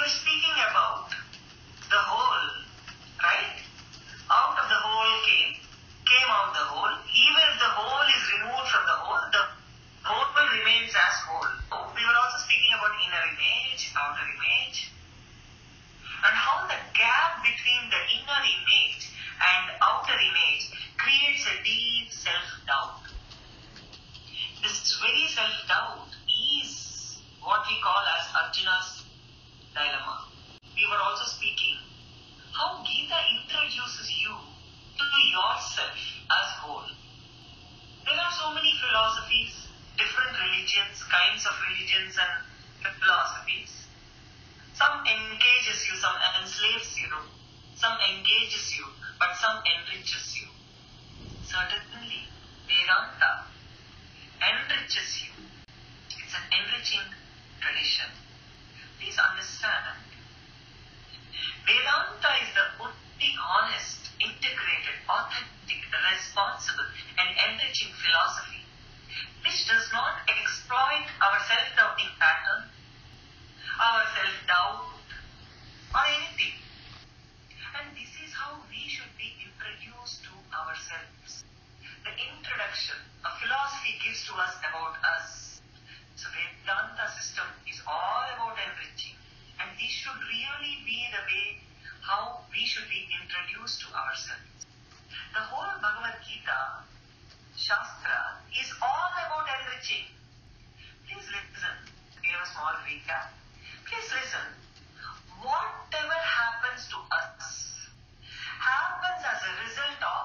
were speaking about the whole, right? Out of the whole came out the whole. Even if the whole is removed from the whole remains as whole. We were also speaking about inner image, outer image, and how the gap between the inner image and outer image creates a deep self-doubt. This very self-doubt is what we call as Arjuna's dilemma. We were also speaking how Gita introduces you to yourself as whole. There are so many philosophies, different religions, kinds of religions and philosophies. Some engages you, some enslaves you, some engages you, but some enriches you. Certainly, Vedanta enriches you. It's an enriching tradition. Please understand, Vedanta is the only honest, integrated, authentic, responsible and enriching philosophy which does not exploit our self-doubting pattern, our self-doubt or anything. And this is how we should be introduced to ourselves. The introduction a philosophy gives to us about us. So Vedanta system is all about enriching, and this should really be the way how we should be introduced to ourselves. The whole Bhagavad Gita Shastra is all about enriching. Please listen. We have a small recap. Please listen. Whatever happens to us happens as a result of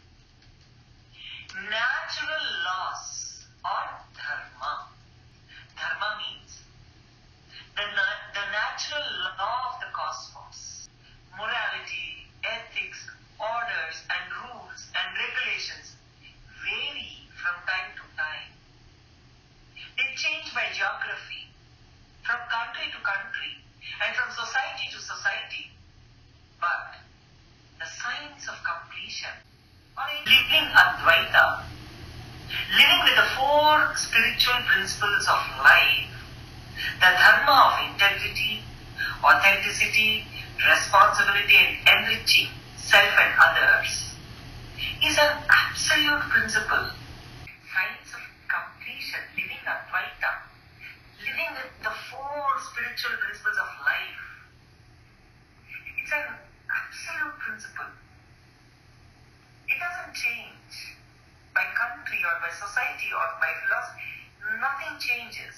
natural laws or dharma. Dharma means the natural law of the cosmos. Morality, ethics, orders and rules and regulations vary from time to time. They change by geography, from country to country, and from society to society. But the science of completion, or living Advaita, living with the four spiritual principles of life, the dharma of integrity, authenticity, responsibility and enriching self and others, is an absolute principle. Science of completion, living Advaita, living with the four spiritual principles of life. It's an absolute principle. It doesn't change by country or by society or by philosophy. Nothing changes.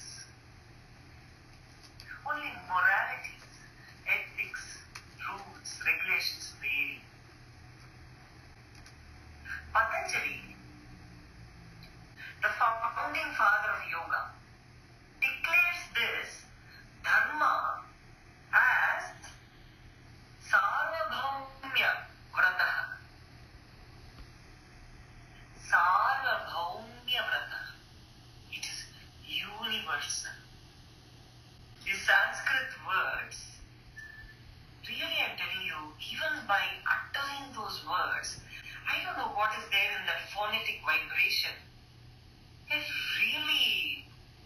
Only moralities, ethics, rules, regulations vary. Patanjali, the founding father of yoga, declares this dharma as sarvabhaumya vrataha. Sarvabhaumya vrataha. It is universal. These Sanskrit words, really I'm telling you, even by uttering those words, I don't know what is there in that phonetic vibration. It really,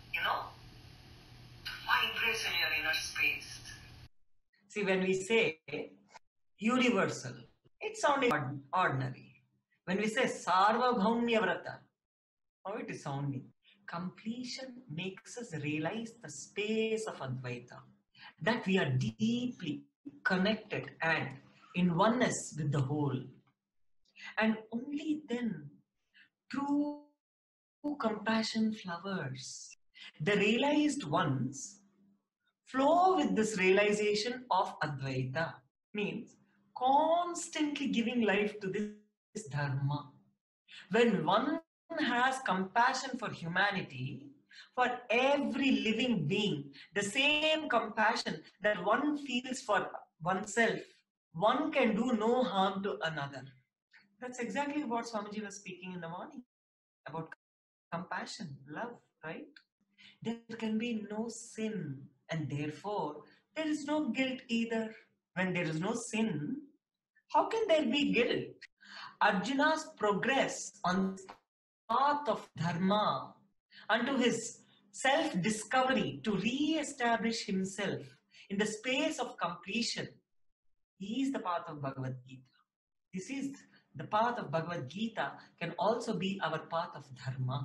vibrates in your inner space. See, when we say universal, it sounds ordinary. When we say sarvabhaumya vrata, how it is sounding? Completion makes us realize the space of Advaita, that we are deeply connected and in oneness with the whole. And only then true compassion flowers. The realized ones flow with this realization of Advaita, means constantly giving life to this dharma. When one has compassion for humanity, for every living being, the same compassion that one feels for oneself, one can do no harm to another. That's exactly what Swamiji was speaking in the morning about compassion, love, right? There can be no sin, and therefore there is no guilt either. When there is no sin, how can there be guilt? Arjuna's progress on the path of dharma unto his self-discovery to re-establish himself in the space of completion, is the path of Bhagavad Gita. This is the path of Bhagavad Gita, can also be our path of dharma.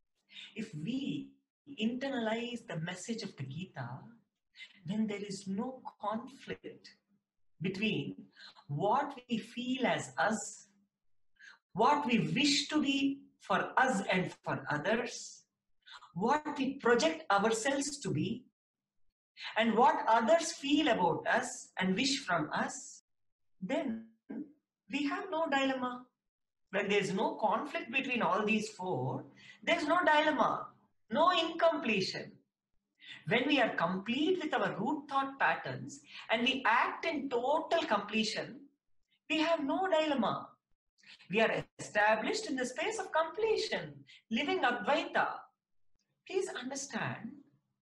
If we internalize the message of the Gita, then there is no conflict between what we feel as us, what we wish to be for us and for others, what we project ourselves to be, and what others feel about us and wish from us. Then we have no dilemma. When there is no conflict between all these four, there is no dilemma, no incompletion. When we are complete with our root thought patterns and we act in total completion, we have no dilemma. We are established in the space of completion, living Advaita. Please understand,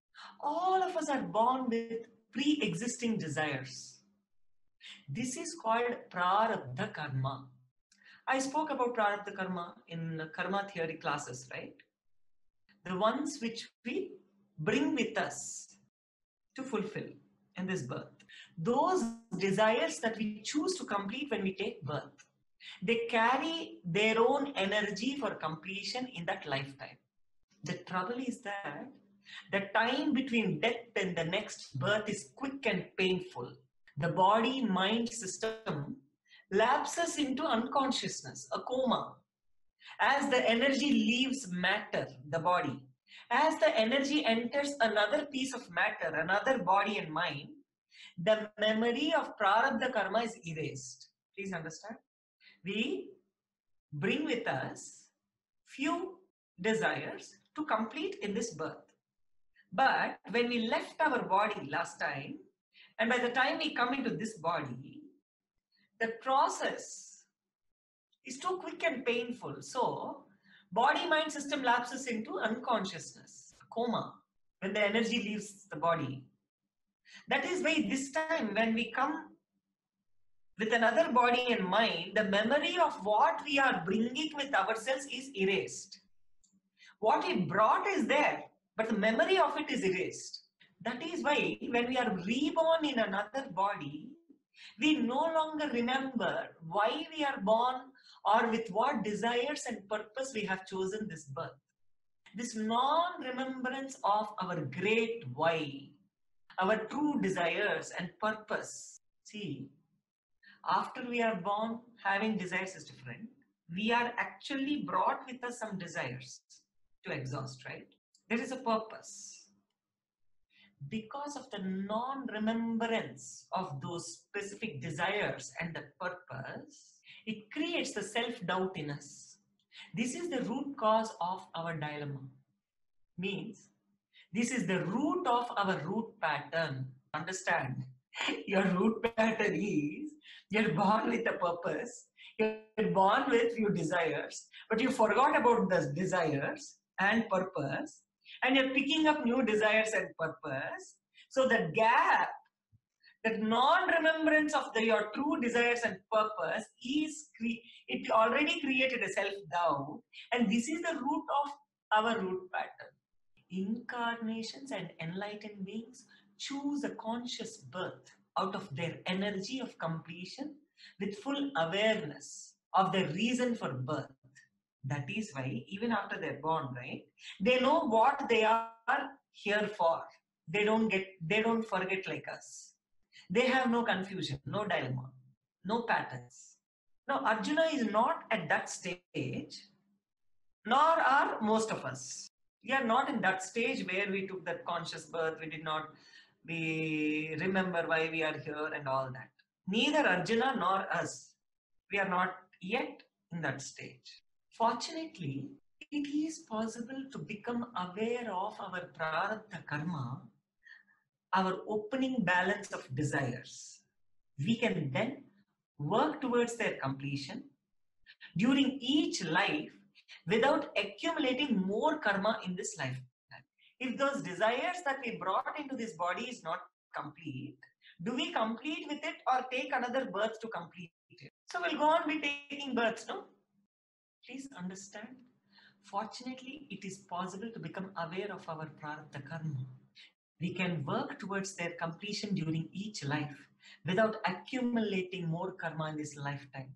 all of us are born with pre-existing desires. This is called prarabdha karma. I spoke about prarabdha karma in karma theory classes, right? The ones which we bring with us to fulfill in this birth. Those desires that we choose to complete when we take birth, they carry their own energy for completion in that lifetime. The trouble is that the time between death and the next birth is quick and painful. The body-mind system lapses into unconsciousness, a coma. As the energy leaves matter, the body, as the energy enters another piece of matter, another body and mind, the memory of prarabdha karma is erased. Please understand? We bring with us few desires to complete in this birth. But when we left our body last time, and by the time we come into this body, the process is too quick and painful. So, body-mind system lapses into unconsciousness, coma, when the energy leaves the body. That is why this time when we come with another body and mind, the memory of what we are bringing with ourselves is erased. What we brought is there, but the memory of it is erased. That is why when we are reborn in another body, we no longer remember why we are born or with what desires and purpose we have chosen this birth. This non-remembrance of our great why, our true desires and purpose. See, after we are born, having desires is different. We are actually brought with us some desires to exhaust, right? There is a purpose. Because of the non-remembrance of those specific desires and the purpose, it creates the self-doubt in us. This is the root cause of our dilemma. Means, this is the root of our root pattern. Understand? Your root pattern is, you're born with a purpose, you're born with few desires, but you forgot about those desires and purpose, and you're picking up new desires and purpose. So the gap, that non-remembrance of your true desires and purpose it already created a self-doubt, and this is the root of our root pattern. Incarnations and enlightened beings choose a conscious birth out of their energy of completion with full awareness of the reason for birth. That is why even after they're born, right, they know what they are here for. They don't forget like us. They have no confusion, no dilemma, no patterns. Now, Arjuna is not at that stage, nor are most of us. We are not in that stage where we took that conscious birth, we remember why we are here and all that. Neither Arjuna nor us. We are not yet in that stage. Fortunately, it is possible to become aware of our prarabdha karma, our opening balance of desires. We can then work towards their completion during each life without accumulating more karma in this lifetime. If those desires that we brought into this body is not complete, do we complete with it or take another birth to complete it? So we'll go on be taking births, no? Please understand. Fortunately, it is possible to become aware of our prarabdha karma. We can work towards their completion during each life without accumulating more karma in this lifetime.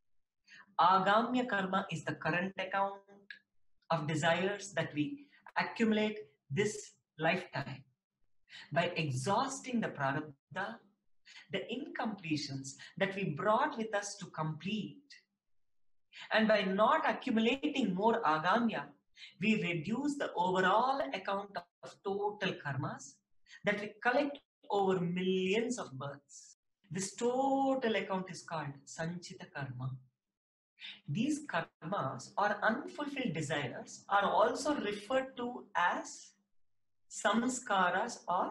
Agamya karma is the current account of desires that we accumulate this lifetime. By exhausting the prarabdha, the incompletions that we brought with us to complete, and by not accumulating more agamya, we reduce the overall account of total karmas that we collect over millions of births. This total account is called sanchita karma. These karmas or unfulfilled desires are also referred to as samskaras or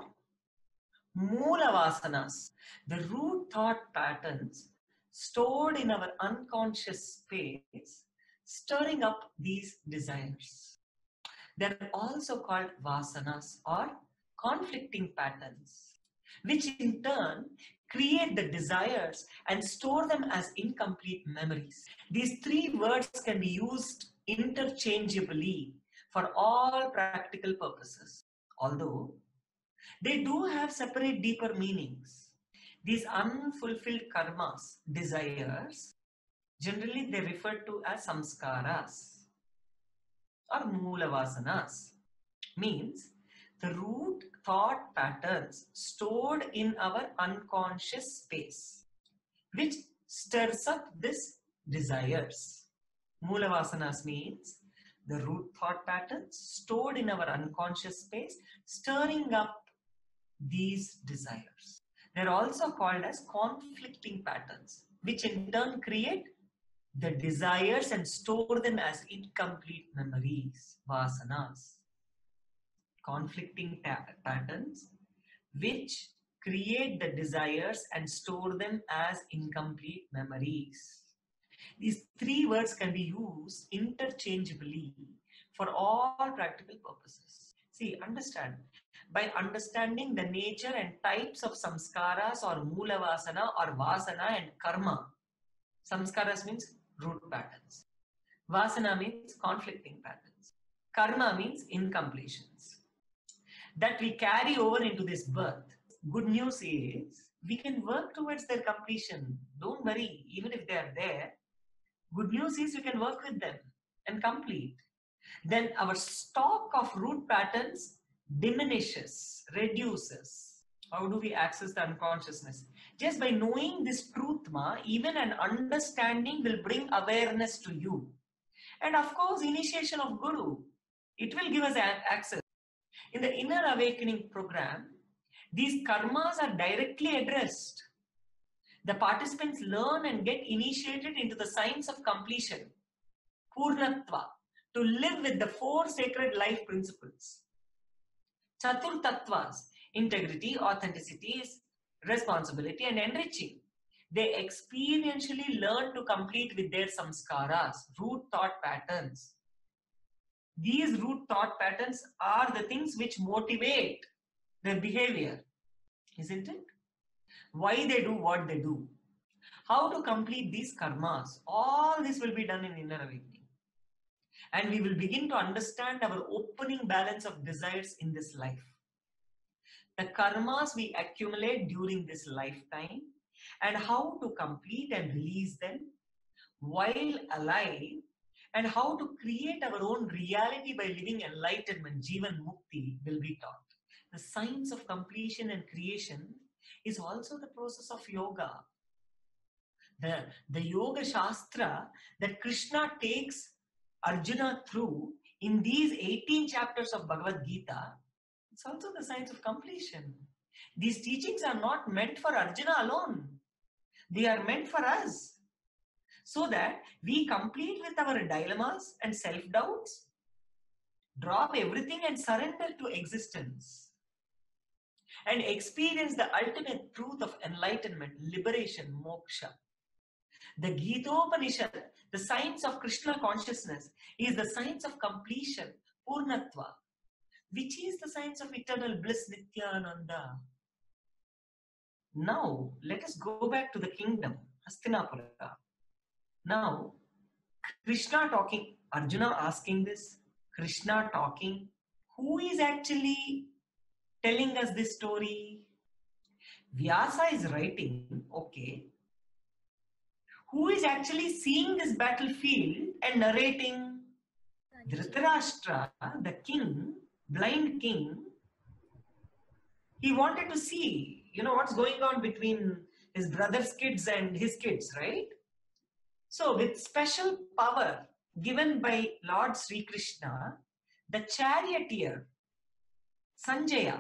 moola vasanas, the root thought patterns stored in our unconscious space, stirring up these desires. They're also called vasanas or conflicting patterns, which in turn create the desires and store them as incomplete memories. These three words can be used interchangeably for all practical purposes, although they do have separate deeper meanings. These unfulfilled karmas, desires, generally they refer to as samskaras or moola vasanas, means the root thought patterns stored in our unconscious space, which stirs up these desires. Moola vasanas means the root thought patterns stored in our unconscious space, stirring up these desires. They're also called as conflicting patterns, which in turn create the desires and store them as incomplete memories, vasanas. Conflicting patterns which create the desires and store them as incomplete memories. These three words can be used interchangeably for all practical purposes. See, understand. By understanding the nature and types of samskaras or moola vasana or vasana and karma. Samskaras means root patterns. Vasana means conflicting patterns. Karma means incompletions that we carry over into this birth. Good news is we can work towards their completion. Don't worry, even if they are there. Good news is you can work with them and complete. Then our stock of root patterns diminishes, reduces. How do we access the unconsciousness? Just by knowing this truth, even an understanding will bring awareness to you. And of course, initiation of Guru, it will give us access. In the Inner Awakening program, these karmas are directly addressed. The participants learn and get initiated into the science of completion, Purnatva, to live with the four sacred life principles. Chatur Tattvas, integrity, authenticity, responsibility and enriching. They experientially learn to complete with their samskaras, root thought patterns. These root thought patterns are the things which motivate their behavior, isn't it? Why they do what they do. How to complete these karmas. All this will be done in Inner Awakening. And we will begin to understand our opening balance of desires in this life. The karmas we accumulate during this lifetime and how to complete and release them while alive, and how to create our own reality by living enlightenment, Jivan Mukti, will be taught. The science of completion and creation is also the process of yoga. The Yoga Shastra that Krishna takes Arjuna through in these 18 chapters of Bhagavad Gita, it's also the science of completion. These teachings are not meant for Arjuna alone. They are meant for us, so that we complete with our dilemmas and self-doubts, drop everything and surrender to existence, and experience the ultimate truth of enlightenment, liberation, moksha. The Gita-Upanishad, the science of Krishna consciousness, is the science of completion, Purnatva, which is the science of eternal bliss, Nityananda. Now, let us go back to the kingdom, Hastinapura. Now, Krishna talking, Arjuna asking this, Krishna talking, who is actually telling us this story? Vyasa is writing, okay. Who is actually seeing this battlefield and narrating? Dhritarashtra, the king, blind king, he wanted to see, what's going on between his brother's kids and his kids, right? So with special power given by Lord Sri Krishna, the charioteer, Sanjaya,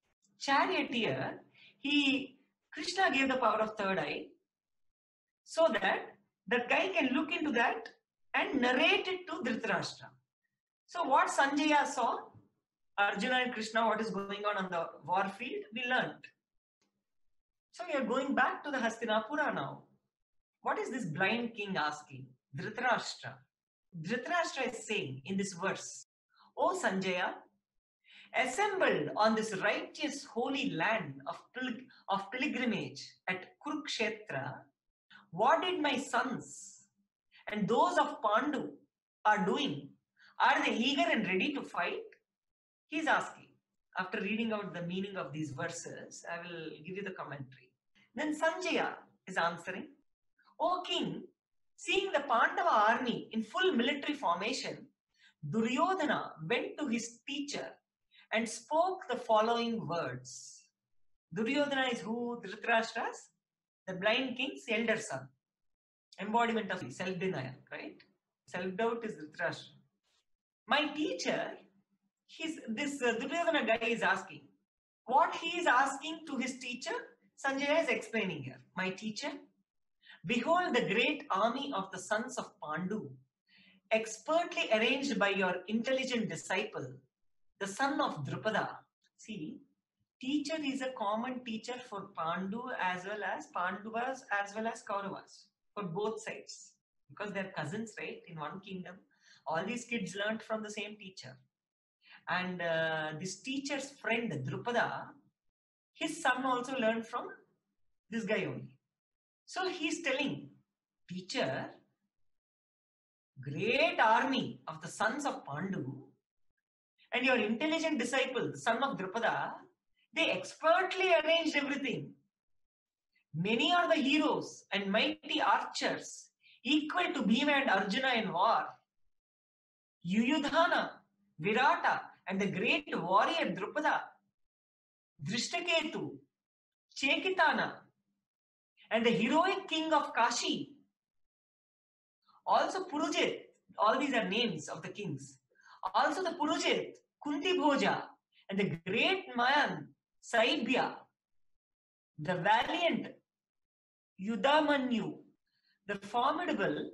Krishna gave the power of third eye so that that guy can look into that and narrate it to Dhritarashtra. So what Sanjaya saw, Arjuna and Krishna, what is going on the war field, we learned. So we are going back to the Hastinapura now. What is this blind king asking? Dhritarashtra. Dhritarashtra is saying in this verse, O Sanjaya, assembled on this righteous holy land of pilgrimage at Kurukshetra, what did my sons and those of Pandu are doing? Are they eager and ready to fight? He is asking. After reading out the meaning of these verses, I will give you the commentary. Then Sanjaya is answering, O king, seeing the Pandava army in full military formation, Duryodhana went to his teacher and spoke the following words. Duryodhana is who? Dhritarashtra's? The blind king's elder son. Embodiment of self-denial, right? Self-doubt is Dhritarashtra. My teacher, this Duryodhana guy is asking. What he is asking to his teacher, Sanjaya is explaining here. My teacher, behold the great army of the sons of Pandu, expertly arranged by your intelligent disciple, the son of Drupada. See, teacher is a common teacher for Pandu as well as Pandavas as well as Kauravas, for both sides. Because they're cousins, right? In one kingdom. All these kids learned from the same teacher. And this teacher's friend, Drupada, his son also learned from this guy only. So he's telling, teacher, great army of the sons of Pandu and your intelligent disciple, the son of Drupada, they expertly arranged everything. Many are the heroes and mighty archers, equal to Bhima and Arjuna in war. Yuyudhana, Virata, and the great warrior Drupada, Drishtaketu, Chekitana, and the heroic king of Kashi. Also Purujit, all these are names of the kings. Also the Purujit, Kunti Bhoja, and the great man, Saibhya, the valiant Yudamanyu, the formidable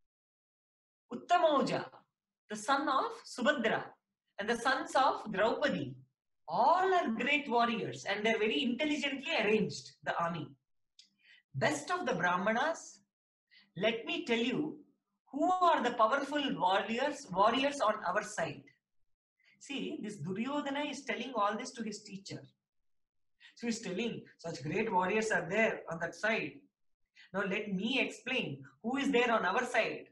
Uttamaoja, the son of Subhadra, and the sons of Draupadi. All are great warriors and they're very intelligently arranged, the army. Best of the Brahmanas, let me tell you who are the powerful warriors on our side. See, this Duryodhana is telling all this to his teacher. So he's telling, such great warriors are there on that side. Now let me explain who is there on our side.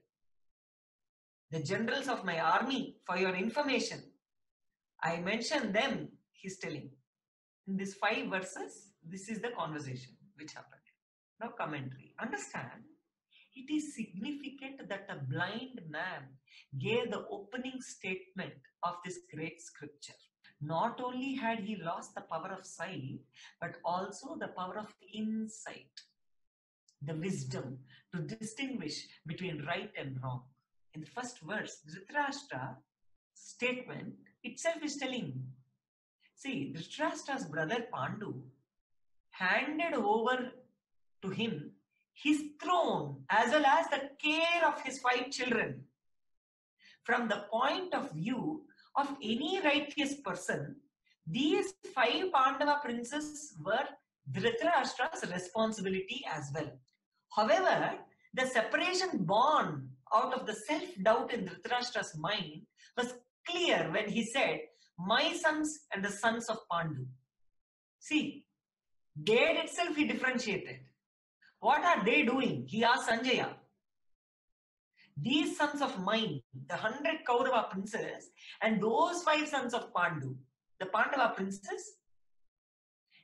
The generals of my army, for your information. I mentioned them, he's telling. In these 5 verses, this is the conversation which happened. Now commentary. Understand, it is significant that a blind man gave the opening statement of this great scripture. Not only had he lost the power of sight, but also the power of insight, the wisdom to distinguish between right and wrong. In the first verse, Dhritarashtra statement itself is telling, see, Dhritarashtra's brother Pandu handed over to him his throne as well as the care of his 5 children. From the point of view of any righteous person, these 5 Pandava princes were Dhritarashtra's responsibility as well. However, the separation born out of the self-doubt in Dhritarashtra's mind was clear when he said, my sons and the sons of Pandu. See, there itself he differentiated. What are they doing? He asked Sanjaya. These sons of mine, the 100 Kaurava princes, and those 5 sons of Pandu, the Pandava princes,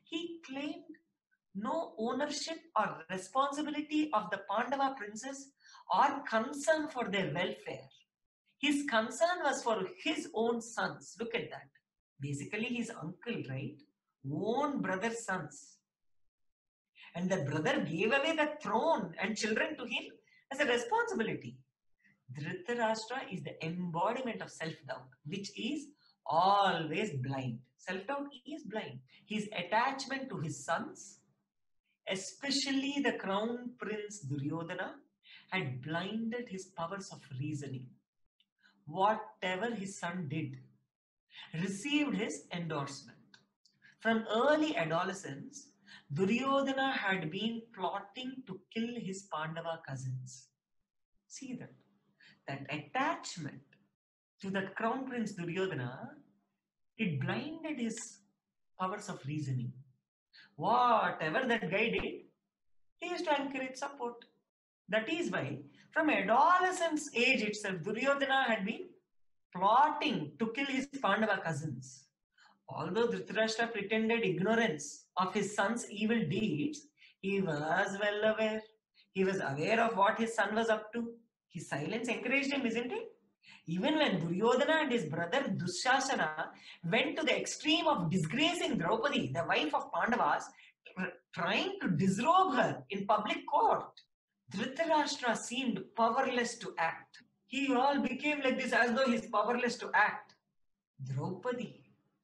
He claimed no ownership or responsibility of the Pandava princes or concern for their welfare. His concern was for his own sons. Look at that. Basically, his uncle, right? Own brother's sons. And the brother gave away the throne and children to him as a responsibility. Dhritarashtra is the embodiment of self-doubt, which is always blind. Self-doubt is blind. His attachment to his sons, especially the crown prince Duryodhana, had blinded his powers of reasoning. Whatever his son did, received his endorsement. From early adolescence, Duryodhana had been plotting to kill his Pandava cousins. See that? That attachment to that crown prince Duryodhana, it blinded his powers of reasoning. Whatever that guy did, he used to encourage support. That is why, from adolescence age itself, Duryodhana had been plotting to kill his Pandava cousins. Although Dhritarashtra pretended ignorance of his son's evil deeds, he was well aware. He was aware of what his son was up to. His silence encouraged him, isn't it? Even when Duryodhana and his brother Dushasana went to the extreme of disgracing Draupadi, the wife of Pandavas, trying to disrobe her in public court, Dhritarashtra seemed powerless to act. He all became like this as though he is powerless to act. Draupadi,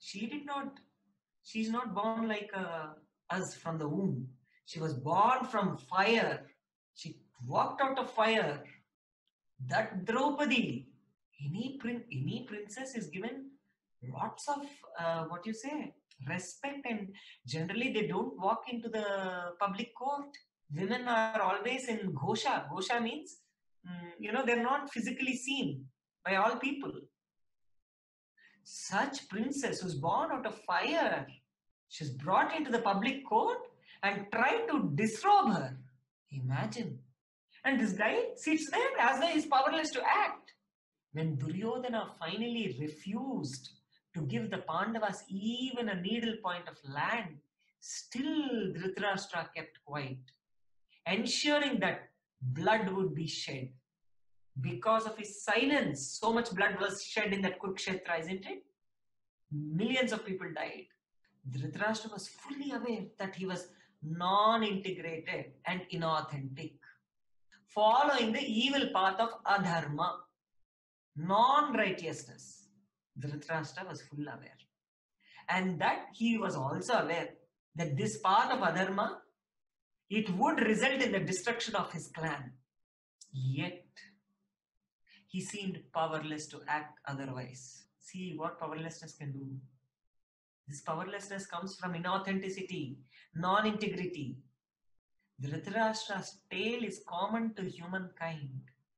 she's not born like us from the womb. She was born from fire. She walked out of fire. That Draupadi, any princess is given lots of, respect, and generally they don't walk into the public court. Women are always in Ghosha. Ghosha means, they're not physically seen by all people. Such princess who's born out of fire, she's brought into the public court and tried to disrobe her. Imagine. And this guy sits there as though he's powerless to act. When Duryodhana finally refused to give the Pandavas even a needle point of land, still Dhritarashtra kept quiet, ensuring that blood would be shed. Because of his silence, so much blood was shed in that Kurukshetra, isn't it? Millions of people died. Dhritarashtra was fully aware that he was non-integrated and inauthentic, following the evil path of adharma, non-righteousness. Dhritarashtra was fully aware. And that he was also aware that this path of adharma, it would result in the destruction of his clan. Yet, he seemed powerless to act otherwise. See what powerlessness can do. This powerlessness comes from inauthenticity, non-integrity. Dhritarashtra's tale is common to humankind.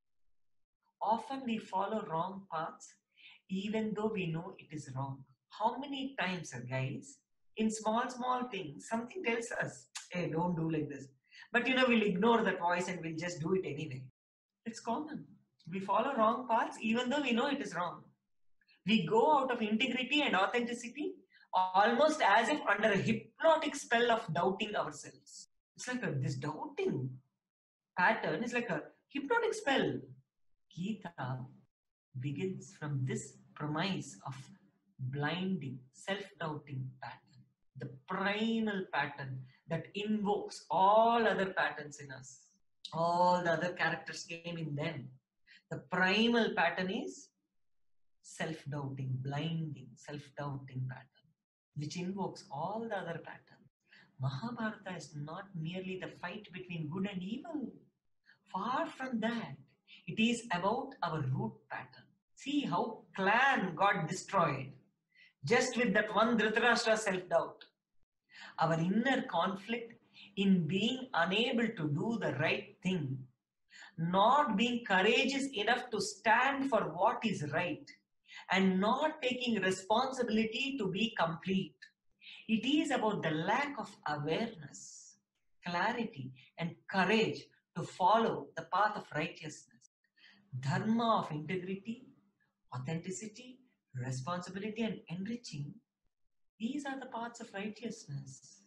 Often we follow wrong paths even though we know it is wrong. How many times, guys, in small things, something tells us, hey, don't do like this. But we'll ignore that voice and we'll just do it anyway. It's common. We follow wrong paths even though we know it is wrong. We go out of integrity and authenticity almost as if under a hypnotic spell of doubting ourselves. It's like this doubting pattern is like a hypnotic spell. Gita begins from this premise of blinding, self-doubting pattern. The primal pattern that invokes all other patterns in us. All the other characters came in them. The primal pattern is self-doubting, blinding, self-doubting pattern, which invokes all the other patterns. Mahabharata is not merely the fight between good and evil. Far from that. It is about our root pattern. See how clan got destroyed just with that one Dhritarashtra self-doubt. Our inner conflict in being unable to do the right thing, not being courageous enough to stand for what is right, and not taking responsibility to be complete. It is about the lack of awareness, clarity, and courage to follow the path of righteousness. Dharma of integrity, authenticity, responsibility, and enriching. These are the paths of righteousness.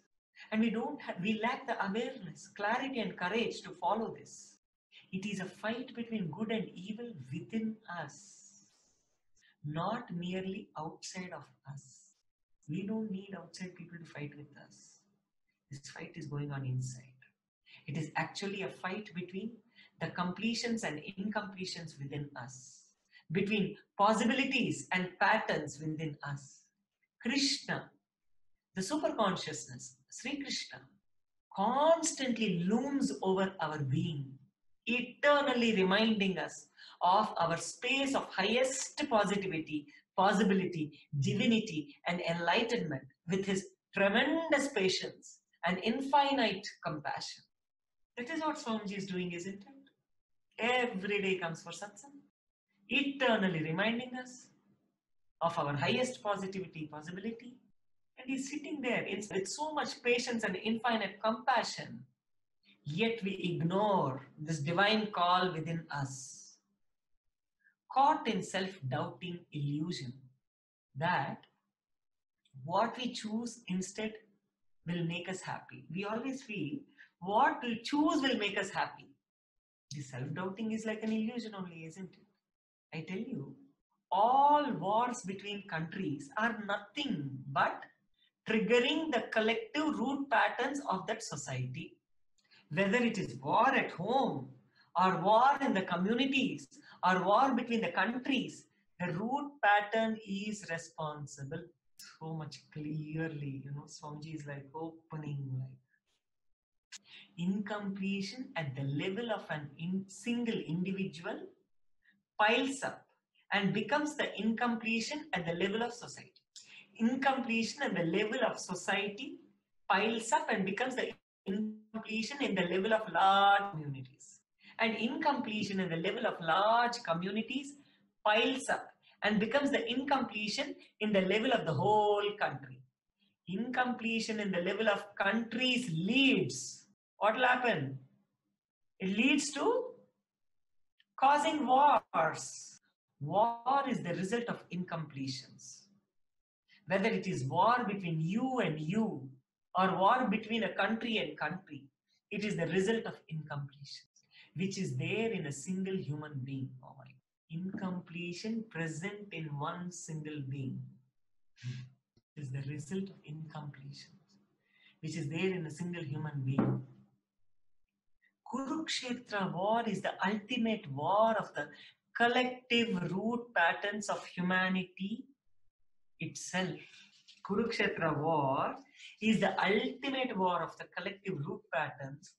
And we lack the awareness, clarity and courage to follow this. It is a fight between good and evil within us, not merely outside of us. We don't need outside people to fight with us. This fight is going on inside. It is actually a fight between the completions and incompletions within us, between possibilities and patterns within us. Krishna, the superconsciousness, Sri Krishna, constantly looms over our being, eternally reminding us of our space of highest positivity, possibility, divinity, and enlightenment with his tremendous patience and infinite compassion. That is what Swamiji is doing, isn't it? Every day comes for satsang, eternally reminding us of our highest positivity, possibility, and he's sitting there with so much patience and infinite compassion. Yet we ignore this divine call within us, caught in self-doubting illusion that what we choose instead will make us happy. We always feel what we choose will make us happy. The self-doubting is like an illusion only, isn't it? I tell you, all wars between countries are nothing but triggering the collective root patterns of that society. Whether it is war at home, or war in the communities, or war between the countries, the root pattern is responsible. So much clearly, Swamiji is like opening like incompletion at the level of an single individual piles up and becomes the incompletion at the level of society. Incompletion at the level of society piles up and becomes the incompletion in the level of large communities. And incompletion in the level of large communities piles up and becomes the incompletion in the level of the whole country. Incompletion in the level of countries leads. What will happen? It leads to causing wars. War is the result of incompletions. Whether it is war between you and you, or war between a country and country, it is the result of incompletion, which is there in a single human being. Oh my God. Incompletion present in one single being is the result of incompletion, which is there in a single human being. Kurukshetra war is the ultimate war of the collective root patterns of humanity itself. Kurukshetra war is the ultimate war of the collective root patterns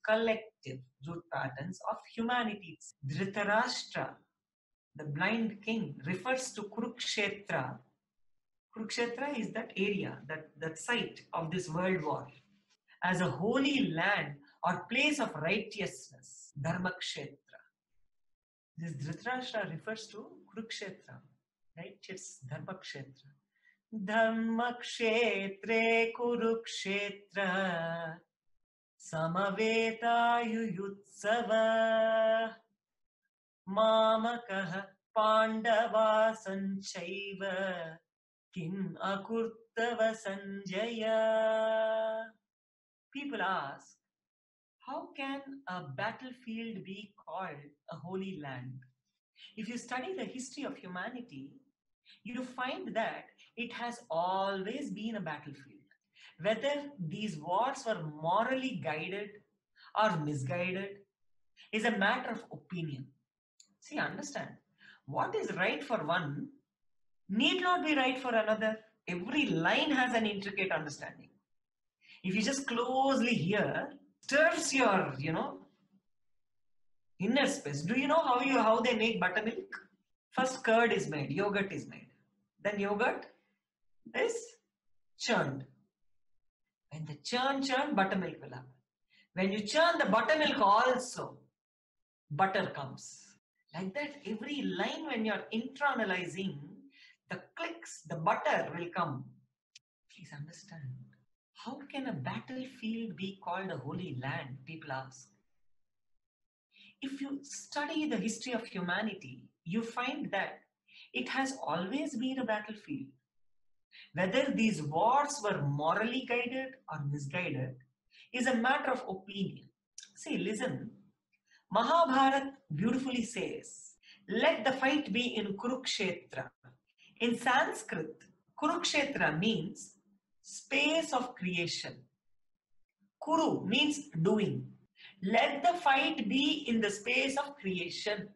of humanity. Dhritarashtra, the blind king, refers to Kurukshetra. Kurukshetra is that area, that site of this world war, as a holy land or place of righteousness, Dharmakshetra. This Dhritarashtra refers to Kurukshetra, righteous Dharmakshetra. Dharmakshetre Kurukshetra Samaveta Yuyutsava Mamakaha Pandava Sanchaiva Kim Akurtava Sanjaya. People ask, how can a battlefield be called a holy land? If you study the history of humanity, you find that it has always been a battlefield. Whether these wars were morally guided or misguided is a matter of opinion. See, understand, what is right for one need not be right for another. Every line has an intricate understanding. If you just closely hear, stirs your, inner space. Do you know how they make buttermilk? First curd is made, yogurt is made. Then yogurt is churned. When the churn, buttermilk will happen. When you churn the buttermilk also, butter comes. Like that, every line when you're internalizing, the clicks, the butter will come. Please understand. How can a battlefield be called a holy land? People ask. If you study the history of humanity, you find that it has always been a battlefield. Whether these wars were morally guided or misguided is a matter of opinion. See, listen, Mahabharata beautifully says, let the fight be in Kurukshetra. In Sanskrit, Kurukshetra means space of creation. Kuru means doing. Let the fight be in the space of creation.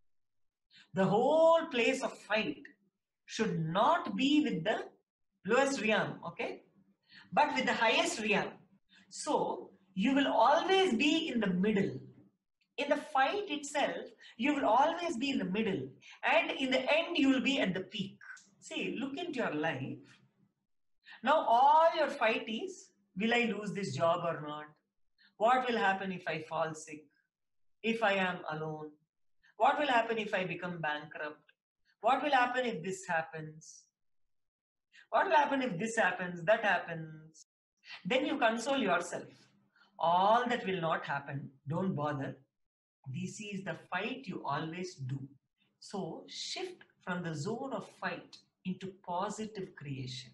The whole place of fight should not be with the lowest realm, okay? But with the highest realm. So, you will always be in the middle. In the fight itself, you will always be in the middle. And in the end, you will be at the peak. See, look into your life. Now, all your fight is, will I lose this job or not? What will happen if I fall sick? If I am alone? What will happen if I become bankrupt? What will happen if this happens? What will happen if this happens, that happens? Then you console yourself. All that will not happen. Don't bother. This is the fight you always do. So shift from the zone of fight into positive creation.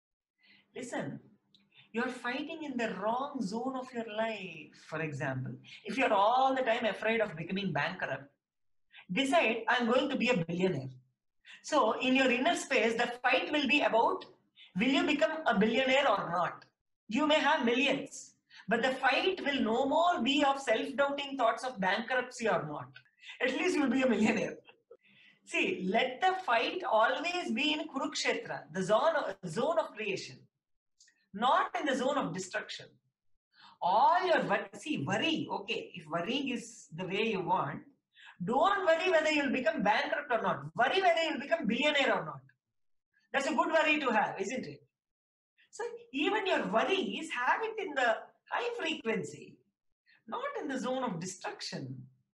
Listen, you're fighting in the wrong zone of your life. For example, if you're all the time afraid of becoming bankrupt, decide, I'm going to be a billionaire. So in your inner space, the fight will be about, will you become a billionaire or not? You may have millions, but the fight will no more be of self-doubting thoughts of bankruptcy or not. At least you'll be a millionaire. See, let the fight always be in Kurukshetra, the zone of creation, not in the zone of destruction. All your worry, okay, if worrying is the way you want, don't worry whether you'll become bankrupt or not. Worry whether you'll become billionaire or not. That's a good worry to have, isn't it? So even your worries, have it in the high frequency, not in the zone of destruction.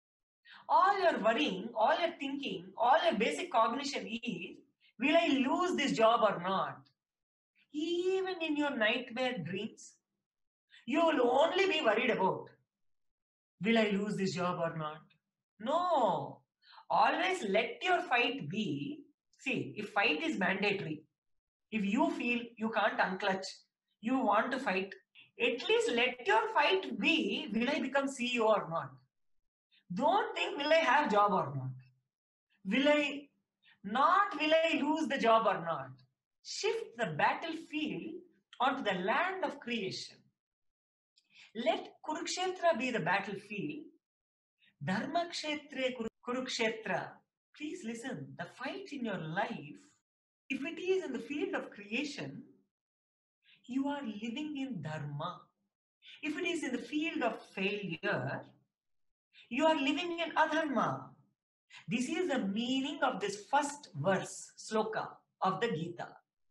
All your worrying, all your thinking, all your basic cognition is, will I lose this job or not? Even in your nightmare dreams, you will only be worried about, will I lose this job or not? No. Always let your fight be, see, if fight is mandatory, if you feel you can't unclutch, you want to fight, at least let your fight be, will I become CEO or not? Don't think, will I have job or not? Will I lose the job or not? Shift the battlefield onto the land of creation. Let Kurukshetra be the battlefield. Dharma kshetre Kurukshetra. Please listen, the fight in your life, if it is in the field of creation, you are living in Dharma. If it is in the field of failure, you are living in Adharma. This is the meaning of this first verse, sloka of the Gita.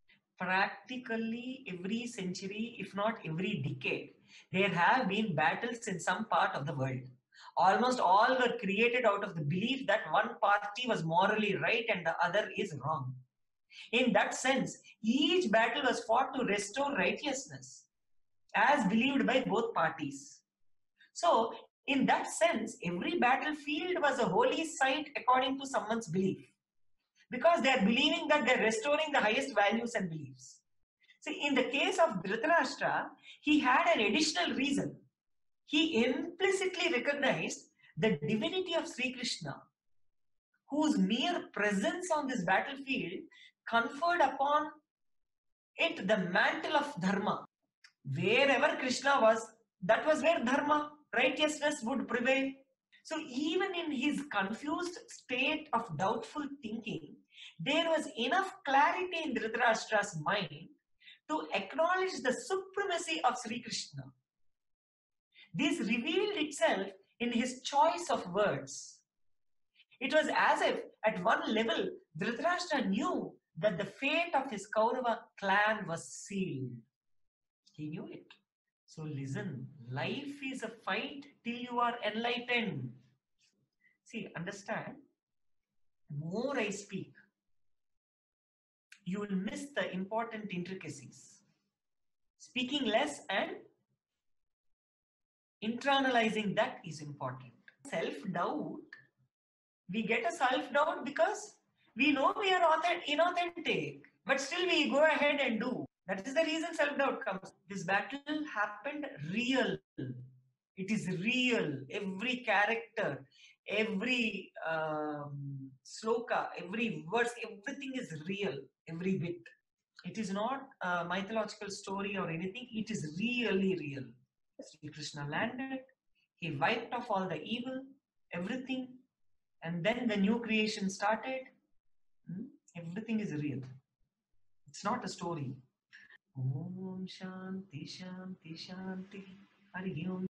Practically every century, if not every decade, there have been battles in some part of the world. Almost all were created out of the belief that one party was morally right and the other is wrong. In that sense, each battle was fought to restore righteousness, as believed by both parties. So, in that sense, every battlefield was a holy site according to someone's belief, because they are believing that they are restoring the highest values and beliefs. See, in the case of Dhritarashtra, he had an additional reason. He implicitly recognized the divinity of Sri Krishna, whose mere presence on this battlefield conferred upon it the mantle of dharma. Wherever Krishna was, that was where dharma, righteousness would prevail. So even in his confused state of doubtful thinking, there was enough clarity in Dhritarashtra's mind to acknowledge the supremacy of Sri Krishna. This revealed itself in his choice of words. It was as if at one level, Dhritarashtra knew that the fate of his Kaurava clan was sealed. He knew it. So listen, life is a fight till you are enlightened. See, understand, more I speak, you will miss the important intricacies. Speaking less and internalizing that is important. Self-doubt, we get a self-doubt because we know we are inauthentic, but still we go ahead and do. That is the reason self-doubt comes. This battle happened real. It is real. Every character, every sloka, every verse, everything is real. Every bit. It is not a mythological story or anything. It is really real. Sri Krishna landed. He wiped off all the evil, everything, and then the new creation started. Everything is real. It's not a story. Om Shanti Shanti Shanti. Hari Om.